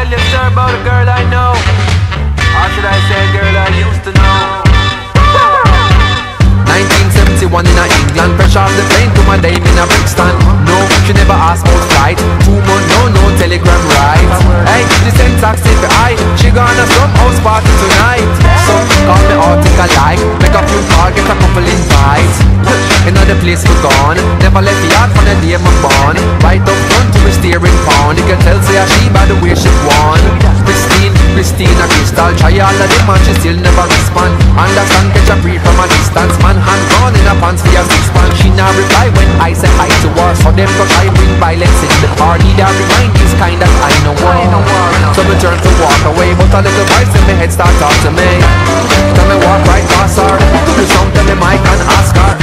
tell you, sir, about a girl I know. Or should I say a girl I used to know? 1971 in England, fresh off the plane to my dame in a Brixton. No, she never asked about flight. 2 months, no telegram ride. Hey, she sent taxi for I. She gonna some house party tonight. So call me article like, make a few calls, get a couple invites. Another place we gone, never left the yard from the day I'm born. Right up front to the steering pound, you can tell say she by the way she won. Christina Crystal, try all of them and she still never respond. Understand, catch a brief from a distance, man hand gone in a pants for a 6 pound. She not reply when I say hi to her, so them go try bring violence in the party. That remind this kind that I know war. So me turn to walk away, but a little voice in my head start talk to me. Tell me walk right past her, to the sound tell me Mike and ask her.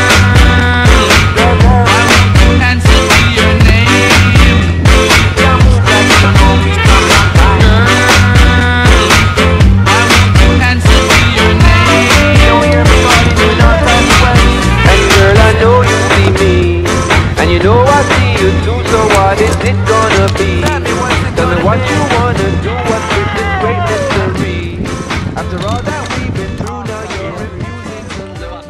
You know I see you too, so what is it gonna be? Tell me what you wanna do, what's with this great mystery? After all that we've been through, now you're refusing to love.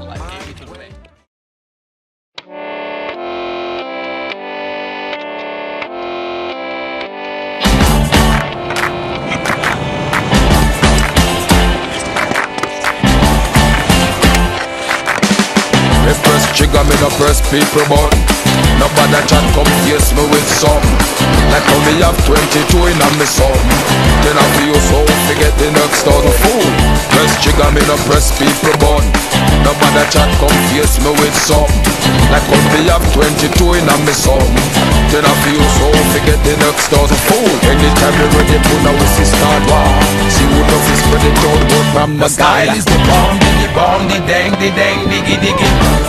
Me press trigger, me no press people button. Nobody chat come face me with something. Like how me have 22 in a me something. Then I feel so forget the next thousand fool. Press trigger, me no press people button. Nobody chat come face me with something. Like how me have 22 in a me something. Then I feel so forget the next thousand fool. Anytime you ready to now we see start war. See who knows is spread it out but from the sky. Style is the bomb, the dang, diggy diggy.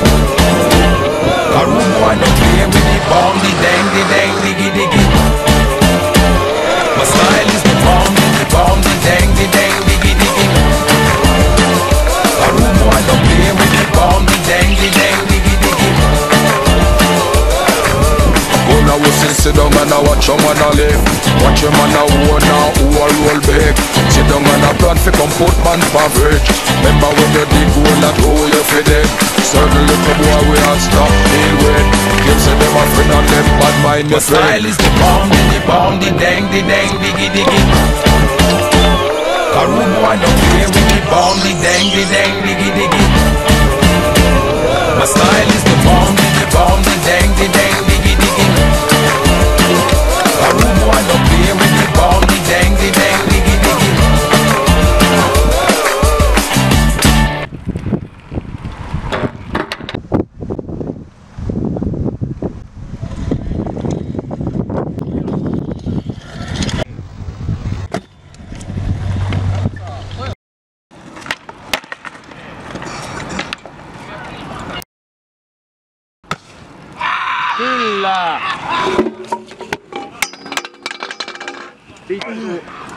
A room boy don't play with the bomb, the dang, diggy diggy. My style is the bomb, the dang, diggy diggy. A room boy don't play with the bomb, the dang, diggy diggy. Go now we sit down and I watch your man a live. Watch your man a own now who a roll big. Sit down and a plan fi come put man for bridge. Remember when you dig hole that hole you fi dig. Certain little boy we have stop deal with. Give say them a friend and them bad mind me friend. My style is the bomb, the dang, diggy diggy. A room boy don't play with the bomb, the dang, diggy diggy. My style is the bomb, the dang, diggy diggy. A room boy don't play with the bomb, the dang, diggy diggy. Big